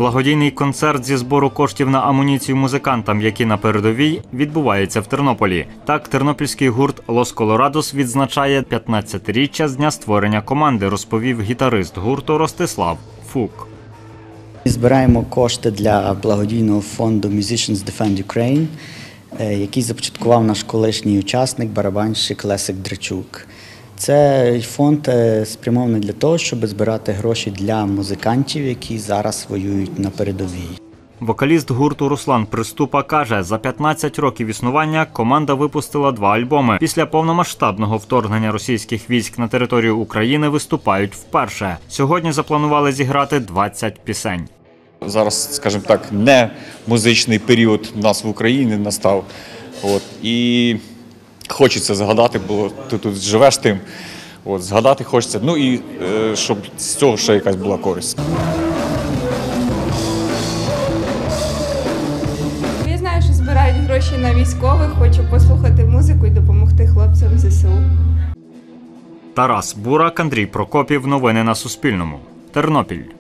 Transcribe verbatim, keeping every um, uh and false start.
Благодійний концерт зі збору коштів на амуніцію музикантам, які на передовій, відбувається в Тернополі. Так, тернопільський гурт «Лос Колорадос» відзначає п'ятнадцятиріччя з дня створення команди, розповів гітарист гурту Ростислав Фук. Збираємо кошти для благодійного фонду Musicians Defend Ukraine, який започаткував наш колишній учасник, барабанщик Лесик Драчук. Цей фонд спрямований для того, щоб збирати гроші для музикантів, які зараз воюють на передовій. Вокаліст гурту Руслан Приступа каже, за п'ятнадцять років існування команда випустила два альбоми. Після повномасштабного вторгнення російських військ на територію України виступають вперше. Сьогодні запланували зіграти двадцять пісень. Зараз, скажімо так, не музичний період у нас в Україні настав. От, і хочеться згадати, бо ти тут живеш тим, от, згадати хочеться, ну і е, щоб з цього ще якась була користь. Я знаю, що збирають гроші на військових, хочу послухати музику і допомогти хлопцям зе се у. Тарас Бурак, Андрій Прокопів. Новини на Суспільному. Тернопіль.